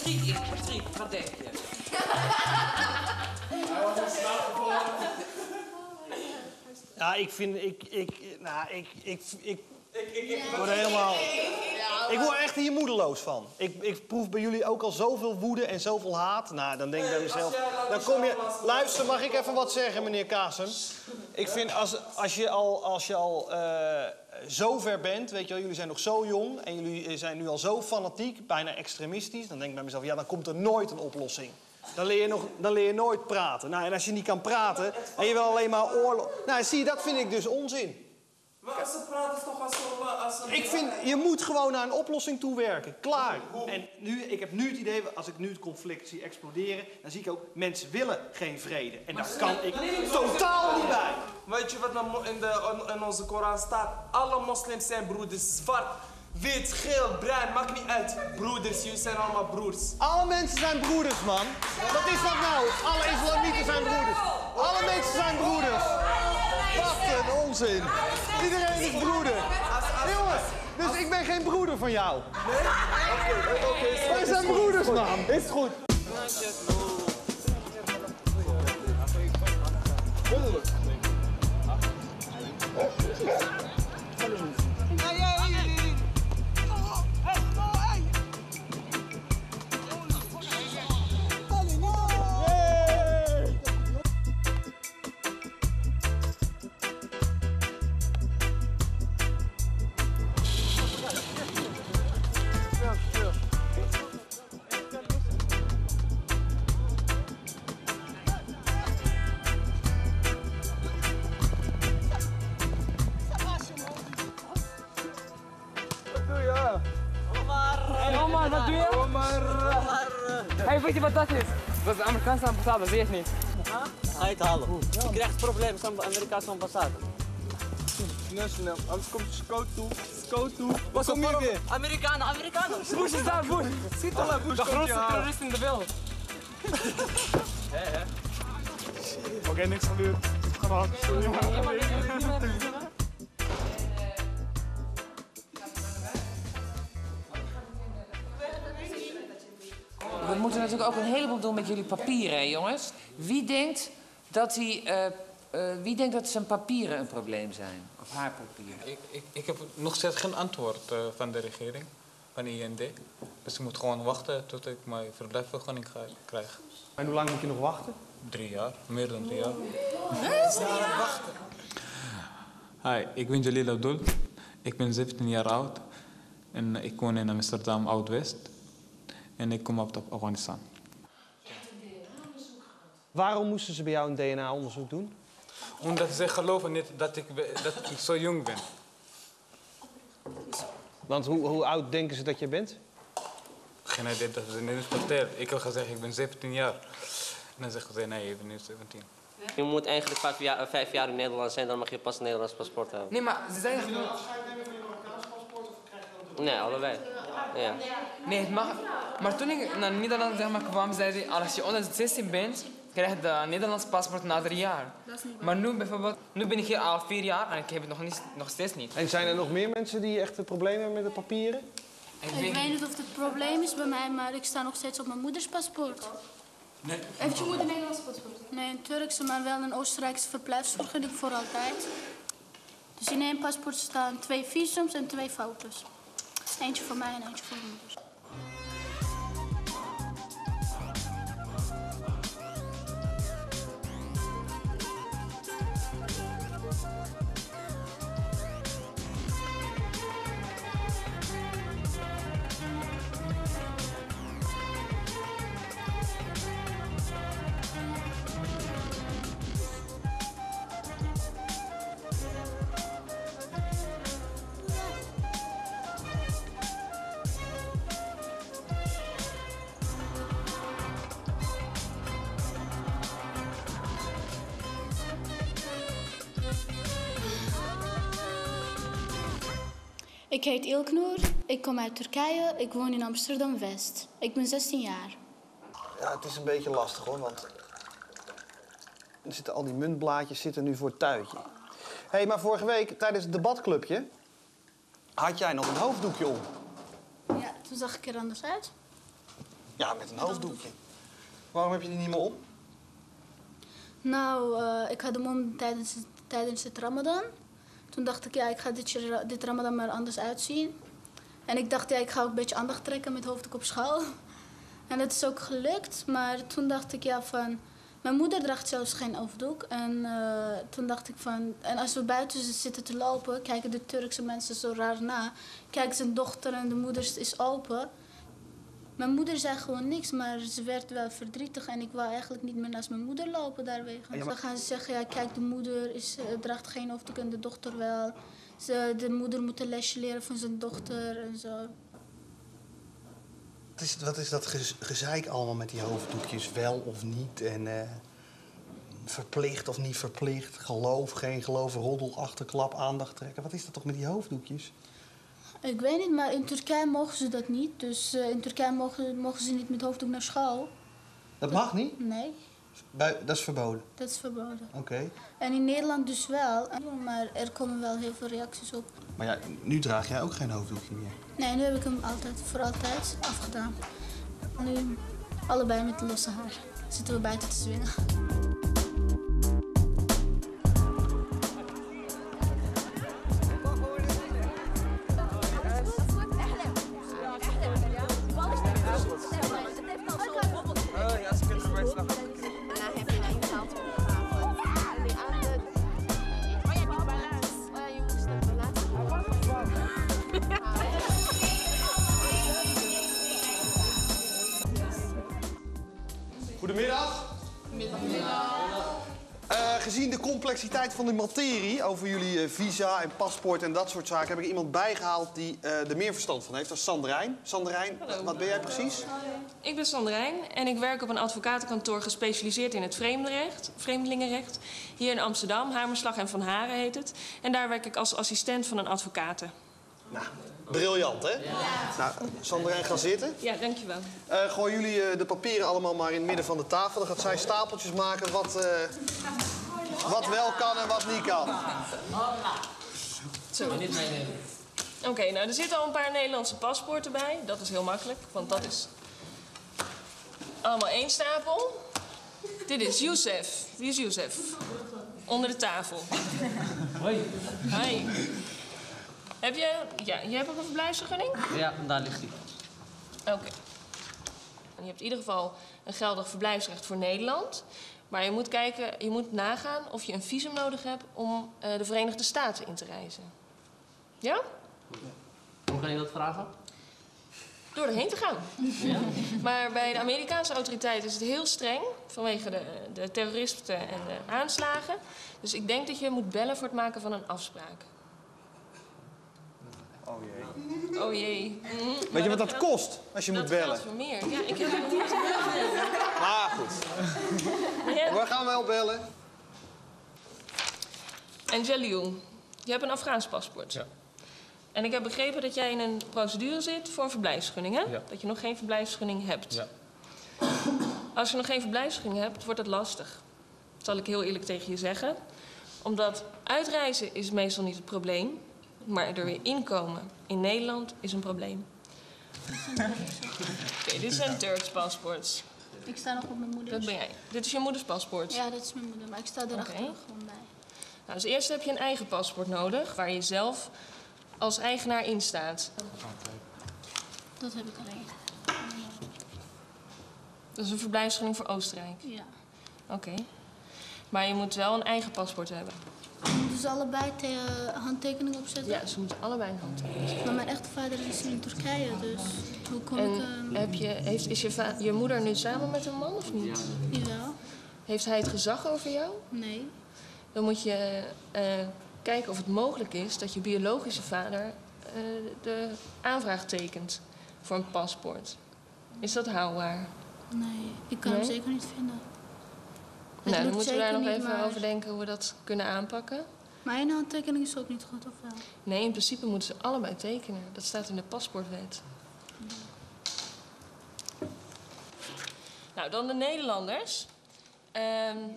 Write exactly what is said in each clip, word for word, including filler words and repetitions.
Patrick in, Patrick, wat denk je? Hij was een slachtoffer. Ja, ik vind, ik, ik, nou, ik, ik, ik, Ik, ik, ik word er helemaal... Ik word echt hier moedeloos van. Ik, ik proef bij jullie ook al zoveel woede en zoveel haat. Nou, dan denk ik bij mezelf... Dan kom je... Luister, mag ik even wat zeggen, meneer Kaasem? Ik vind, als, als je al, als je al uh, zo ver bent, weet je wel, jullie zijn nog zo jong... en jullie zijn nu al zo fanatiek, bijna extremistisch... dan denk ik bij mezelf, ja, dan komt er nooit een oplossing. Dan leer je, nog, dan leer je nooit praten. Nou, en als je niet kan praten en je wil alleen maar oorlog... Nou, zie je, dat vind ik dus onzin. Maar als ze praten is toch als een... Als een... Ik vind, je moet gewoon naar een oplossing toe werken. Klaar. En nu, ik heb nu het idee, als ik nu het conflict zie exploderen... dan zie ik ook, mensen willen geen vrede. En daar kan ik totaal niet bij. Weet je wat in, de, in onze Koran staat? Alle moslims zijn broeders. Zwart, wit, geel, bruin, maakt niet uit. Broeders, jullie zijn allemaal broers. Alle mensen zijn broeders, man. Wat is dat nou? Alle islamieten zijn broeders. Alle mensen zijn broeders. Wat een onzin. Iedereen is broeder. Jongens, dus ik ben geen broeder van jou. Nee? Oké, oké. Okay. Wij zijn broeders, man. Is goed. Hey, weet je wat dat is? Dat is de Amerikaanse ambassade, zie je het niet? Ga je het halen? Je krijgt het probleem van de Amerikaanse ambassade. Snel, snel. Anders komt de scout toe. Scout toe. Wat kom je weer? Amerikanen, Amerikanen! Bush is daar, Bush! Schiet al, Bush. De grootste terrorist in de wereld. Hé, hè? Oké, okay, niks gebeurd. Gewoon sorry, man. We moeten natuurlijk ook een heleboel doen met jullie papieren, hè, jongens. Wie denkt dat, die, uh, uh, wie denkt dat zijn papieren een probleem zijn? Of haar papieren? Ik, ik, ik heb nog steeds geen antwoord uh, van de regering, van I N D. Dus ik moet gewoon wachten tot ik mijn verblijfsvergunning krijg. En hoe lang moet je nog wachten? Drie jaar, meer dan drie jaar. Huh? wachten. Hi, ik ben Jalil Abdul. Ik ben zeventien jaar oud. En ik woon in Amsterdam, Oud-West. En ik kom uit Afghanistan. Waarom moesten ze bij jou een D N A-onderzoek doen? Omdat ze geloven niet dat ik, dat ik zo jong ben. Want hoe, hoe oud denken ze dat je bent? Geen idee, dat ze niet vertellen. Ik heb gezegd, ik ben zeventien jaar. En dan zeggen ze, nee, je bent nu zeventien. Je moet eigenlijk vijf jaar, vijf jaar in Nederland zijn, dan mag je pas een Nederlands paspoort hebben. Nee, maar ze zijn... Moet je dan afscheid nemen van je Marokkaans paspoort of krijg je dan... Nee, allebei. Ja. Nee, het mag... Maar toen ik naar Nederland zeg maar, kwam, zei hij, als je onder de zestien bent, krijg je het Nederlands paspoort na drie jaar. Maar nu bijvoorbeeld, nu ben ik hier al vier jaar en ik heb het nog, niet, nog steeds niet. En zijn er nog meer mensen die echt een probleem hebben met de papieren? Ik, ik weet, weet niet of het het probleem is bij mij, maar ik sta nog steeds op mijn moeders paspoort. Nee. Heeft je moeder een Nederlands paspoort? Nee, een Turkse, maar wel een Oostenrijkse verblijfsvergunning voor altijd. Dus in één paspoort staan twee visums en twee foto's. Eentje voor mij en eentje voor mijn moeders. Ik heet Ilknur, ik kom uit Turkije, ik woon in Amsterdam-West. Ik ben zestien jaar. Ja, het is een beetje lastig hoor, want er zitten al die muntblaadjes zitten nu voor het tuitje. Hé, hey, maar vorige week tijdens het debatclubje had jij nog een hoofddoekje om. Ja, toen zag ik er anders uit. Ja, met een hoofddoekje. Waarom heb je die niet meer om? Nou, uh, ik had hem om tijdens, tijdens het Ramadan. Toen dacht ik, ja, ik ga dit, dit Ramadan maar anders uitzien. En ik dacht, ja, ik ga ook een beetje aandacht trekken met hoofddoek op school. En dat is ook gelukt. Maar toen dacht ik, ja, van... Mijn moeder draagt zelfs geen hoofddoek. En uh, toen dacht ik van... En als we buiten zitten te lopen, kijken de Turkse mensen zo raar na. Kijken zijn dochter en de moeder is open. Mijn moeder zei gewoon niks, maar ze werd wel verdrietig. En ik wou eigenlijk niet meer naast mijn moeder lopen daarwege. Ja, maar... Dan gaan ze zeggen, ja, kijk, de moeder is, uh, draagt geen hoofddoek en de dochter wel. Ze, de moeder moet een lesje leren van zijn dochter en zo. Wat is, wat is dat gez, gezeik allemaal met die hoofddoekjes? Wel of niet? En uh, verplicht of niet verplicht? Geloof, geen geloof, roddel, achterklap, aandacht trekken. Wat is dat toch met die hoofddoekjes? Ik weet niet, maar in Turkije mogen ze dat niet. Dus uh, in Turkije mogen, mogen ze niet met hoofddoek naar school. Dat mag niet? Nee. Bui, dat is verboden? Dat is verboden. Oké. Okay. En in Nederland dus wel, maar er komen wel heel veel reacties op. Maar ja, nu draag jij ook geen hoofddoekje meer? Nee, nu heb ik hem altijd, voor altijd afgedaan. Nu allebei met losse haar. Zitten we buiten te zwingen. Goedemiddag. Middag. Uh, gezien de complexiteit van de materie over jullie uh, visa en paspoort en dat soort zaken... heb ik iemand bijgehaald die uh, er meer verstand van heeft. Dat is Sanderijn. Sanderijn, wat ben jij precies? Ik ben Sanderijn en ik werk op een advocatenkantoor gespecialiseerd in het vreemdelingenrecht, vreemdelingenrecht. Hier in Amsterdam, Hamerslag en Van Haren heet het. En daar werk ik als assistent van een advocaat. Nou, briljant, hè? Ja. Nou, Sanderijn, ga zitten. Ja, dankjewel. Uh, gooi jullie uh, de papieren allemaal maar in het midden van de tafel. Dan gaat zij stapeltjes maken wat, uh, wat wel kan en wat niet kan. Zo, dit meenemen. Oké, okay, nou, er zitten al een paar Nederlandse paspoorten bij. Dat is heel makkelijk, want dat is allemaal één stapel. Dit is Youssef. Wie is Youssef? Onder de tafel. Hoi. Hi. Heb je... Ja, je hebt ook een verblijfsvergunning? Ja, daar ligt die. Oké. Okay. Je hebt in ieder geval een geldig verblijfsrecht voor Nederland. Maar je moet kijken, je moet nagaan of je een visum nodig hebt om uh, de Verenigde Staten in te reizen. Ja? Hoe kan je dat vragen? Door erheen te gaan. Ja. Maar bij de Amerikaanse autoriteiten is het heel streng vanwege de, de terroristen en de aanslagen. Dus ik denk dat je moet bellen voor het maken van een afspraak. Oh jee. Oh jee. Mm, Weet je wat dat, dat kost als je dat moet bellen? Dat voor meer. Ja, ik heb het niet gedaan. Maar goed. Ja. We gaan wel bellen. En Jalil, je hebt een Afghaans paspoort. Ja. En ik heb begrepen dat jij in een procedure zit voor een verblijfsvergunning, hè? Ja. Dat je nog geen verblijfsvergunning hebt. Ja. Als je nog geen verblijfsvergunning hebt, wordt het lastig. Dat zal ik heel eerlijk tegen je zeggen. Omdat uitreizen is meestal niet het probleem. Maar er weer inkomen in Nederland is een probleem. Oké, okay, dit zijn Turks paspoorts. Ik sta nog op mijn moeders. Dat ben jij. Dit is je moeders paspoort? Ja, dat is mijn moeder, maar ik sta erachter okay. gewoon bij. Nou, dus eerst heb je een eigen paspoort nodig, waar je zelf als eigenaar in staat. Dat heb ik alleen. Dat is een verblijfsvergunning voor Oostenrijk? Ja. Oké. Okay. Maar je moet wel een eigen paspoort hebben. Moeten ze allebei te handtekeningen opzetten? Ja, ze moeten allebei een handtekening zetten. Maar mijn echte vader is in Turkije, dus hoe kom en ik... Uh... heb je, heeft, is je, va je moeder nu samen met een man of niet? Jawel. Heeft hij het gezag over jou? Nee. Dan moet je uh, kijken of het mogelijk is dat je biologische vader uh, de aanvraag tekent voor een paspoort. Is dat haalbaar? Nee, ik kan nee? hem zeker niet vinden. Het nou, dan moeten we daar nog niet, even maar... over denken hoe we dat kunnen aanpakken. Mijn handtekening is ook niet goed, of wel? Nee, in principe moeten ze allebei tekenen. Dat staat in de paspoortwet. Ja. Nou, dan de Nederlanders. Um,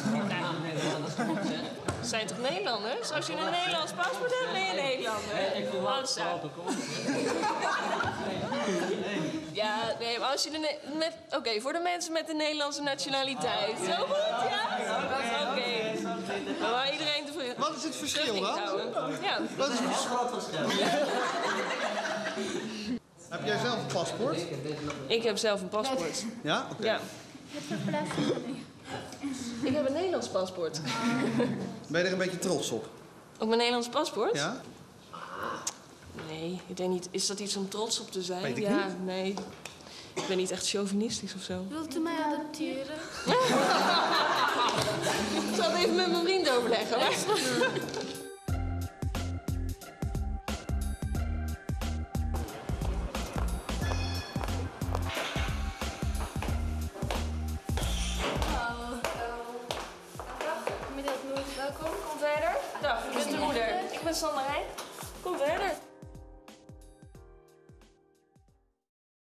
nou, zijn toch Nederlanders? Als je een Nederlands paspoort hebt, ben je Nederlander. Massa. Ja, nee, maar als je de... Ne- met... Oké, okay, voor de mensen met de Nederlandse nationaliteit. Zo goed, ja? Oké. Okay. Maar iedereen tevreden. Wat is het verschil dan? Ja. Wat is het verschil? Heb jij zelf een paspoort? Ik heb zelf een paspoort. Ja? Oké. Okay. Ja. Ik heb een Nederlands paspoort. Ben je er een beetje trots op? Op mijn Nederlands paspoort? Ja. Nee, ik denk niet. Is dat iets om trots op te zijn? Weet ik ja, niet. Nee. Ik ben niet echt chauvinistisch of zo. Wilt u mij adopteren? Ik zal het even met mijn vriend overleggen. Hoor. Welkom, kom verder. Dag, ik ben de moeder. Ik ben Sanderijn.